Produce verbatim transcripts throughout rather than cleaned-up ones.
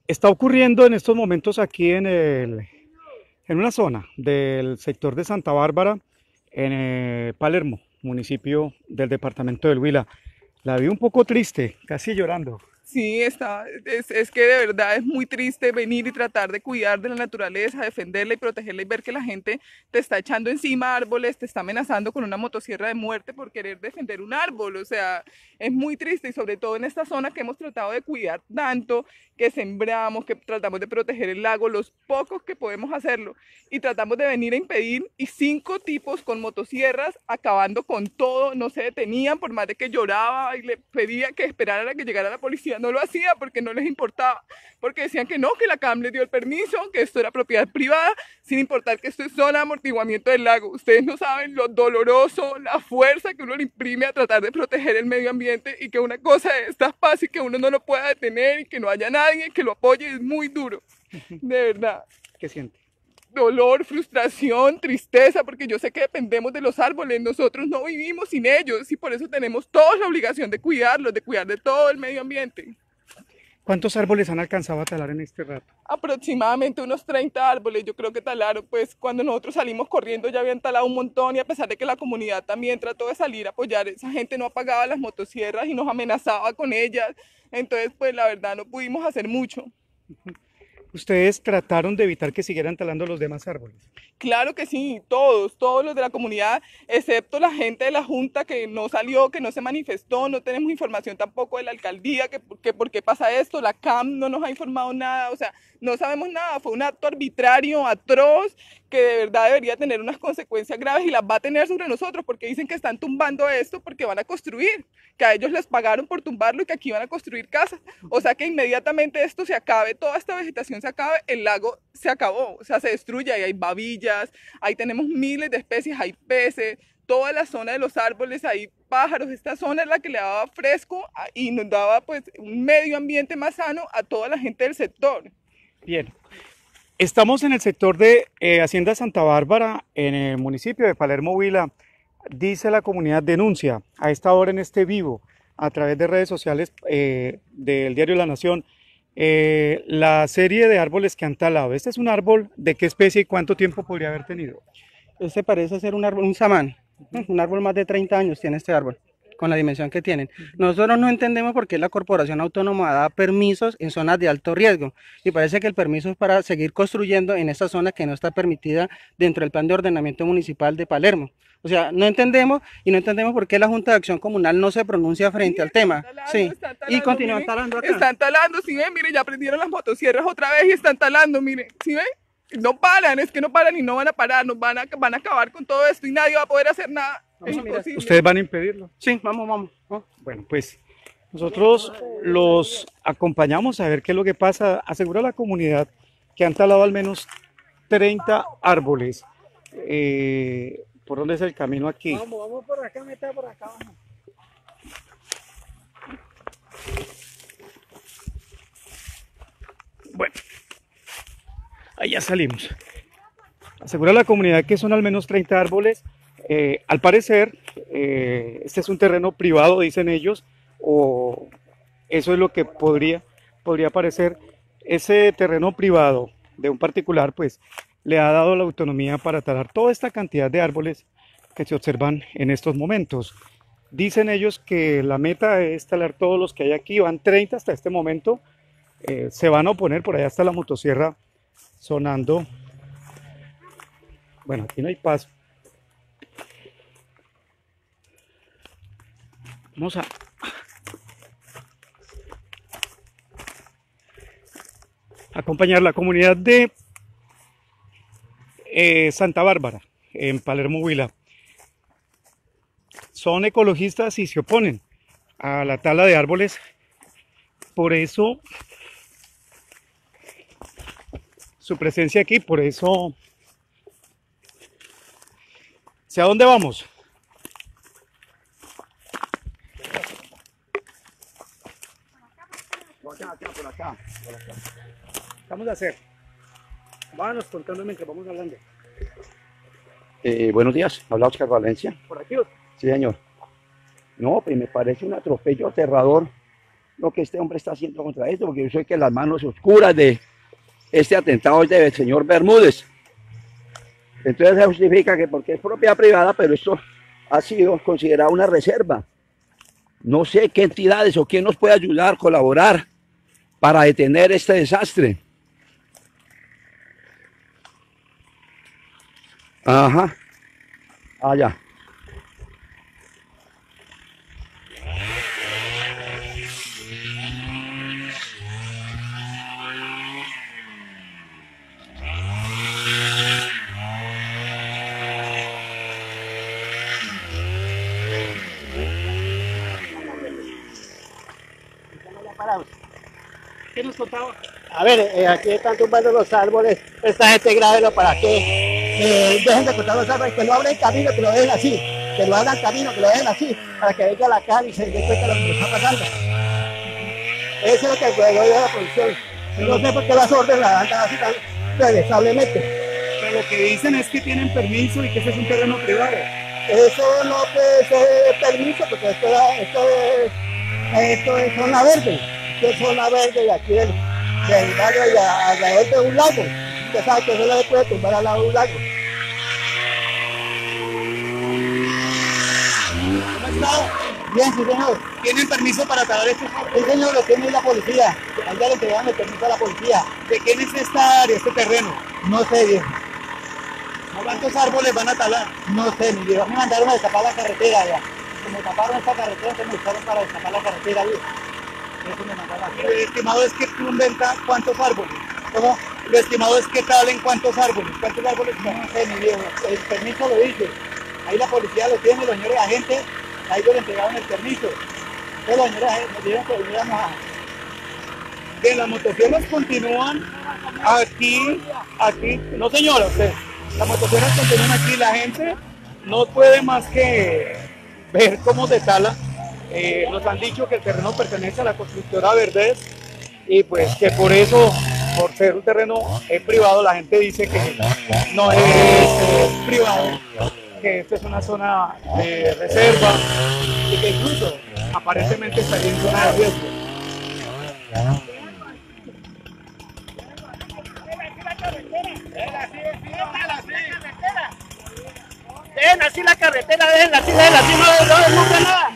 Está ocurriendo en estos momentos aquí en, el, en una zona del sector de Santa Bárbara, en eh, Palermo, municipio del departamento del Huila. La vi un poco triste, casi llorando. Sí, está, es, es que de verdad es muy triste venir y tratar de cuidar de la naturaleza, defenderla y protegerla y ver que la gente te está echando encima árboles, te está amenazando con una motosierra de muerte por querer defender un árbol. O sea, es muy triste y sobre todo en esta zona que hemos tratado de cuidar tanto, que sembramos, que tratamos de proteger el lago, los pocos que podemos hacerlo y tratamos de venir a impedir y cinco tipos con motosierras acabando con todo, no se detenían por más de que lloraba y le pedía que esperaran a que llegara la policía, no lo hacía porque no les importaba, porque decían que no, que la C A M les dio el permiso, que esto era propiedad privada, sin importar que esto es zona de amortiguamiento del lago. Ustedes no saben lo doloroso, la fuerza que uno le imprime a tratar de proteger el medio ambiente y que una cosa de estas pase y que uno no lo pueda detener y que no haya nadie que lo apoye es muy duro, de verdad. ¿Qué siente? Dolor, frustración, tristeza, porque yo sé que dependemos de los árboles, nosotros no vivimos sin ellos y por eso tenemos todos la obligación de cuidarlos, de cuidar de todo el medio ambiente. ¿Cuántos árboles han alcanzado a talar en este rato? Aproximadamente unos treinta árboles, yo creo que talaron, pues cuando nosotros salimos corriendo ya habían talado un montón y a pesar de que la comunidad también trató de salir a apoyar, esa gente no apagaba las motosierras y nos amenazaba con ellas, entonces pues la verdad no pudimos hacer mucho. Ustedes trataron de evitar que siguieran talando los demás árboles. Claro que sí, todos, todos los de la comunidad, excepto la gente de la Junta que no salió, que no se manifestó, no tenemos información tampoco de la alcaldía, que, que por qué pasa esto, la C A M no nos ha informado nada, o sea, no sabemos nada, fue un acto arbitrario, atroz, que de verdad debería tener unas consecuencias graves y las va a tener sobre nosotros, porque dicen que están tumbando esto porque van a construir, que a ellos les pagaron por tumbarlo y que aquí van a construir casas, o sea que inmediatamente esto se acabe, toda esta vegetación se acabe, el lago se acabó, o sea, se destruye, ahí hay babillas, ahí tenemos miles de especies, hay peces, toda la zona de los árboles, hay pájaros, esta zona es la que le daba fresco y nos daba pues un medio ambiente más sano a toda la gente del sector. Bien, estamos en el sector de eh, Hacienda Santa Bárbara, en el municipio de Palermo Huila. Dice la comunidad, denuncia a esta hora en este vivo, a través de redes sociales eh, del diario La Nación, eh, la serie de árboles que han talado. ¿Este es un árbol de qué especie y cuánto tiempo podría haber tenido? Este parece ser un árbol, un samán, ¿no? Un árbol más de treinta años tiene este árbol, con la dimensión que tienen. Nosotros no entendemos por qué la Corporación Autónoma da permisos en zonas de alto riesgo y parece que el permiso es para seguir construyendo en esta zona que no está permitida dentro del plan de ordenamiento municipal de Palermo. O sea, no entendemos y no entendemos por qué la Junta de Acción Comunal no se pronuncia frente Sí, al están tema. talando, Sí, están y talando, continúan miren, talando acá. están talando, si ven, miren, ya prendieron las motosierras otra vez y están talando, miren, si ven, no paran, es que no paran y no van a parar, nos van a, van a acabar con todo esto y nadie va a poder hacer nada, es imposible. ¿Ustedes van a impedirlo? Sí, vamos, vamos. ¿no? Bueno, pues nosotros los acompañamos a ver qué es lo que pasa. Asegura la comunidad que han talado al menos treinta árboles. Eh, ¿Por dónde es el camino aquí? Vamos, vamos por acá, meta por acá, vamos. Bueno, ahí ya salimos. Asegura la comunidad que son al menos treinta árboles. Eh, al parecer, eh, este es un terreno privado, dicen ellos, o eso es lo que podría, podría parecer. Ese terreno privado de un particular, pues, le ha dado la autonomía para talar toda esta cantidad de árboles que se observan en estos momentos. Dicen ellos que la meta es talar todos los que hay aquí, van treinta hasta este momento. Eh, se van a oponer, por allá está la motosierra sonando. Bueno, aquí no hay paso. Vamos a acompañar la comunidad de eh, Santa Bárbara, en Palermo Huila. Son ecologistas y se oponen a la tala de árboles. Por eso su presencia aquí, por eso. ¿Hacia dónde vamos? Por acá, acá, por acá, por acá. ¿Qué vamos a hacer? Vámonos contando mientras vamos hablando. Eh, buenos días, habla Oscar Valencia. Por aquí. Sí, señor. No, pues me parece un atropello aterrador lo que este hombre está haciendo contra esto, porque yo sé que las manos oscuras de este atentado es del señor Bermúdez. Entonces se justifica que porque es propiedad privada, pero esto ha sido considerado una reserva. No sé qué entidades o quién nos puede ayudar, colaborar para detener este desastre. Ajá. Allá. ¿Qué nos contaba? A ver, eh, aquí están tumbando los árboles, esta gente grábelo para que eh, dejen de cortar los árboles, que no abren camino, que lo dejen así, que lo hagan camino, que lo dejen así, para que venga la calle y se dé cuenta de lo que está pasando. Eso es lo que juego de la producción. No sé por qué las órdenes las andan así tan redesablemente. Pero lo que dicen es que tienen permiso y que ese es un terreno privado. Eso no puede ser permiso, porque esto, esto, es, esto es zona verde. Esto es zona verde de aquí del, del barrio y alrededor de un lago. Usted sabe que eso no se puede tumbar al lado de un lago. ¿Cómo está? Bien, sí, señor. ¿Tienen permiso para talar estos árboles? Sí, señor, lo tiene la policía. Ahí ya le entregaron el permiso a la policía. ¿De quién es esta área, este terreno? No sé, viejo. ¿Cuántos árboles van a talar? No sé, mi viejo. Me mandaron a destapar la carretera ya. Como taparon esta carretera, entonces me usaron para destapar la carretera, viejo. Eso me mandaron a hacer. Lo estimado es que tumben ta- cuántos árboles. ¿Cómo? Lo estimado es que talen cuántos árboles. ¿Cuántos árboles son? No sé, mi viejo. El permiso lo dice. Ahí la policía lo tiene, los señores agentes, ahí le entregaron el permiso. Entonces los señores agentes nos dijeron que viniéramos a... Que las motosierras continúan aquí, aquí. No señora, usted. Las motosierras continúan aquí. La gente no puede más que ver cómo se tala. Eh, nos han dicho que el terreno pertenece a la constructora Verdes y pues que por eso, por ser un terreno eh, privado, la gente dice que no es eh, privado, que esta es una zona de reserva y que incluso aparentemente estaría en zona de riesgo. Dejen así la carretera, dejen así, dejen así, no, no desmonten nada.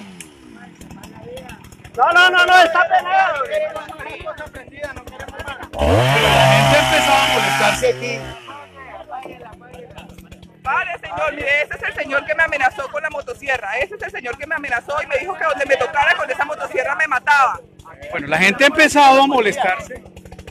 No, no, no, no, está penado. La gente empezaba a molestarse aquí. Vale, señor, mire, ese es el señor que me amenazó con la motosierra. Ese es el señor que me amenazó y me dijo que donde me tocara con esa motosierra me mataba. Bueno, la gente ha empezado a molestarse.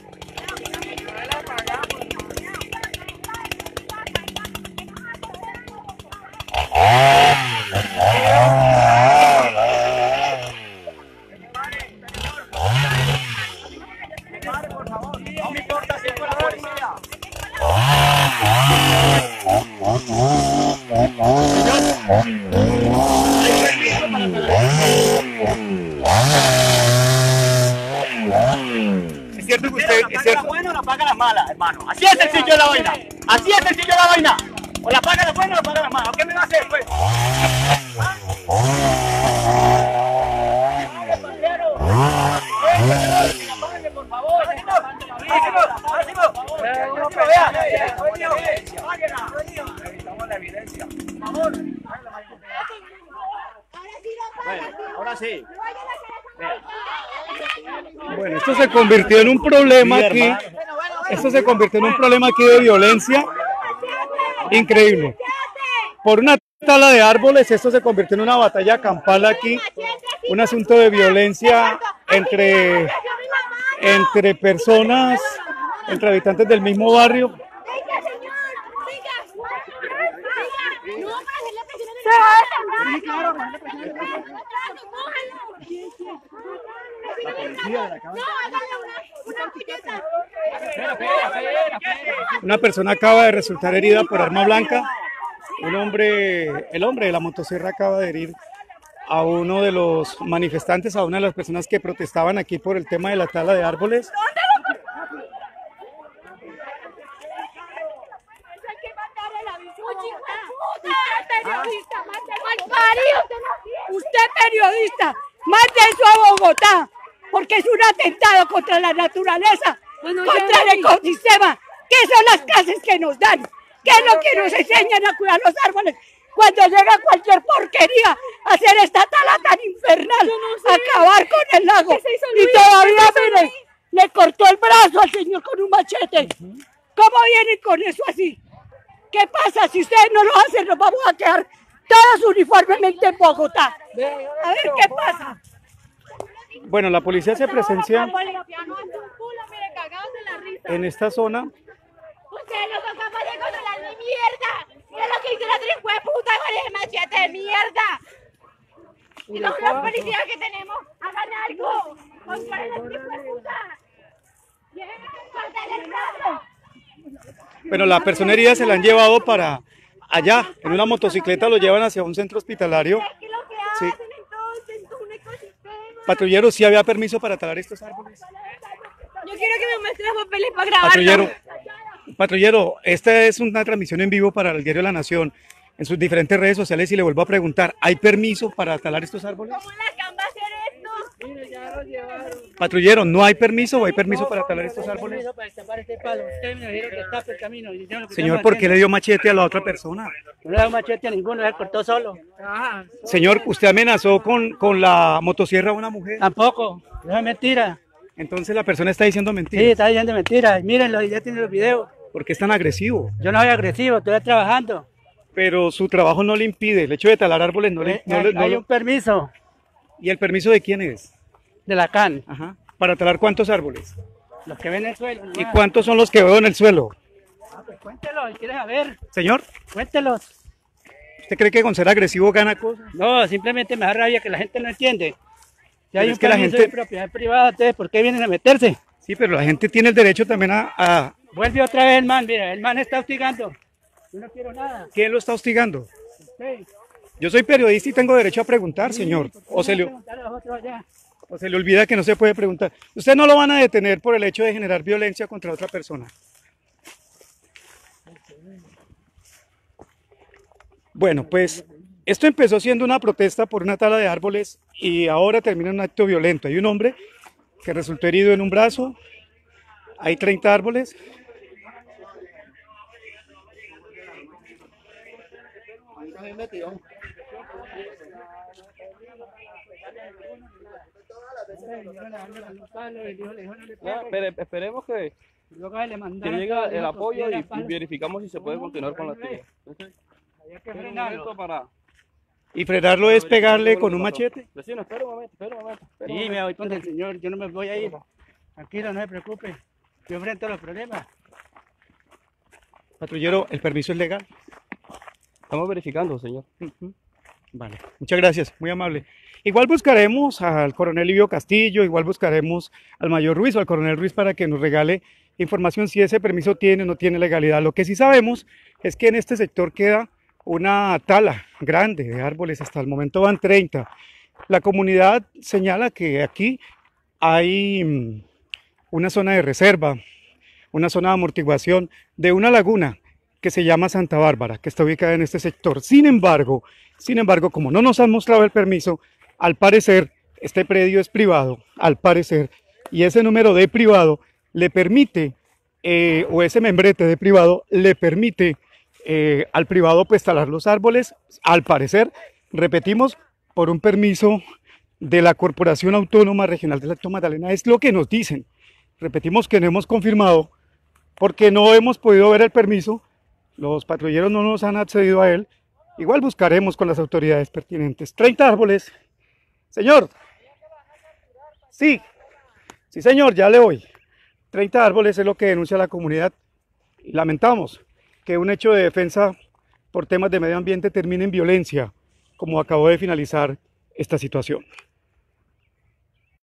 No me importa si fue la policía. Es cierto que usted, es cierto. Bueno, la paga las malas, hermano. Así es sencillo la vaina. Así es sencillo la vaina. O la paga las buenas o la paga las malas. ¿Qué me va a hacer, pues? Por favor, necesitamos la evidencia. Por favor. Bueno, ahora sí. Bueno, esto se convirtió en un problema aquí. Esto se convirtió en un problema aquí de violencia increíble. Por una tala de árboles, esto se convirtió en una batalla campal aquí. Un asunto de violencia entre, entre personas, entre habitantes del mismo barrio. Una persona acaba de resultar herida por arma blanca. Un hombre, el hombre de la motosierra acaba de herir a uno de los manifestantes, a una de las personas que protestaban aquí por el tema de la tala de árboles. Usted periodista, mande eso a Bogotá, porque es un atentado contra la naturaleza, Bueno, contra ya, el ecosistema. ¿Qué son las clases que nos dan? ¿Qué es lo que nos enseñan a cuidar los árboles? Cuando llega cualquier porquería a hacer esta tala tan infernal, no sé. acabar con el lago. ¿Qué se hizo, Y Luis? todavía, ¿Qué se hizo, mire, le cortó el brazo al señor con un machete. ¿Cómo vienen con eso así? ¿Qué pasa? Si ustedes no lo hacen, nos vamos a quedar todos uniformemente en Bogotá. A ver qué pasa. Bueno, la policía se presencia Bolivianos hacen un culo, mire, cagados de la risa. en esta zona. Ustedes no son capaces de controlar mi mierda. Mira lo que hizo la trincua de puta con ese machete de mierda. Y los los policías que tenemos, hagan algo. Controlen la trincua de puta. Déjenme cortarle el brazo. Bueno, la persona herida se la han llevado para allá, en una motocicleta lo llevan hacia un centro hospitalario. Es que lo que Sí. hacen entonces es un ecosistema. Patrullero, ¿sí había permiso para talar estos árboles? Yo quiero que me muestre los papeles para grabarlo. Patrullero, patrullero, esta es una transmisión en vivo para el diario La Nación, en sus diferentes redes sociales, y le vuelvo a preguntar, ¿hay permiso para talar estos árboles? ¿Cómo la can va a hacer esto? Patrullero, ¿no hay permiso o hay permiso para talar estos árboles? Señor, ¿por qué le dio machete a la otra persona? No le da un machete a ninguno, él cortó solo. Señor, ¿usted amenazó con, con la motosierra a una mujer? Tampoco, eso es mentira. Entonces la persona está diciendo Sí, mentiras. está diciendo mentiras. Mírenlo, ya tiene los videos. ¿Por qué es tan agresivo? Yo no soy agresivo, estoy trabajando. Pero su trabajo no le impide, el hecho de talar árboles no le... Eh, no hay le- no hay lo- un permiso ¿Y el permiso de quién es? de la C A N, Ajá. ¿Para talar cuántos árboles? los que ven en el suelo. ¿Y nomás. cuántos son los que veo en el suelo? Ah, pues cuéntelos, ¿quieres saber? Señor, Cuéntelos. ¿usted cree que con ser agresivo gana cosas? No, simplemente me da rabia que la gente no entiende. Si Pero hay es un que la permiso gente- de propiedad privada, ¿ustedes por qué vienen a meterse? Sí, pero la gente tiene el derecho también a... a- Vuelve otra vez el man, mira, el man está hostigando. Yo no quiero nada. ¿Quién lo está hostigando? Usted. Yo soy periodista y tengo derecho a preguntar, señor. O se, le, Preguntar a los otros allá. o se le olvida que no se puede preguntar. Usted no lo van a detener por el hecho de generar violencia contra otra persona. Bueno, pues esto empezó siendo una protesta por una tala de árboles y ahora termina en un acto violento. Hay un hombre que resultó herido en un brazo, hay treinta árboles. No, pero esperemos que, Luego le que mandaron llegue todo, el dijo, apoyo y, "Cogiera y palo". verificamos si se puede continuar con la actividad. Había que Espera un frenarlo. momento para... Y frenarlo es pegarle con un machete. Vecino, espera un momento, espera un momento. espera un Sí, momento. me voy con el señor, yo no me voy a ir. Tranquilo, no se preocupe. Yo enfrento los problemas. Patrullero, ¿el permiso es legal? Estamos verificando, señor. Vale, muchas gracias, muy amable. Igual buscaremos al coronel Livio Castillo, igual buscaremos al mayor Ruiz o al coronel Ruiz para que nos regale información si ese permiso tiene o no tiene legalidad. Lo que sí sabemos es que en este sector queda una tala grande de árboles, hasta el momento van treinta. La comunidad señala que aquí hay mm, una zona de reserva, una zona de amortiguación de una laguna que se llama Santa Bárbara, que está ubicada en este sector. Sin embargo, sin embargo, como no nos han mostrado el permiso, al parecer este predio es privado, al parecer, y ese número de privado le permite, eh, o ese membrete de privado le permite eh, al privado pues talar los árboles, al parecer, repetimos, por un permiso de la Corporación Autónoma Regional del Alto Magdalena, es lo que nos dicen. Repetimos que no hemos confirmado porque no hemos podido ver el permiso, los patrulleros no nos han accedido a él. Igual buscaremos con las autoridades pertinentes. treinta árboles. Señor. Sí. Sí, señor, ya le voy. treinta árboles es lo que denuncia la comunidad. Y lamentamos que un hecho de defensa por temas de medio ambiente termine en violencia, como acabó de finalizar esta situación.